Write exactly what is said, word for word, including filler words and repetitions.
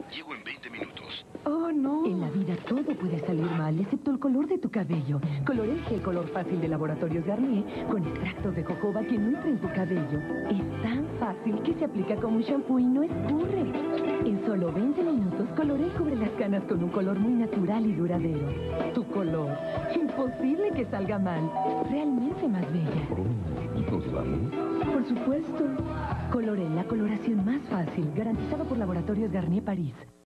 Llego en veinte minutos. Oh, no. En la vida todo puede salir mal, excepto el color de tu cabello. Colorel Gel Color Fácil de Laboratorios Garnier, con extractos de jojoba que nutre en tu cabello. Es tan fácil que se aplica como un shampoo y no escurre. En solo veinte minutos, Colorel cubre las canas con un color muy natural y duradero. Tu color. Imposible que salga mal. Realmente más bella. Oh, ¿nos vamos? Por supuesto. Colorel, la coloración más fácil, garantizado por Laboratorios Garnier París.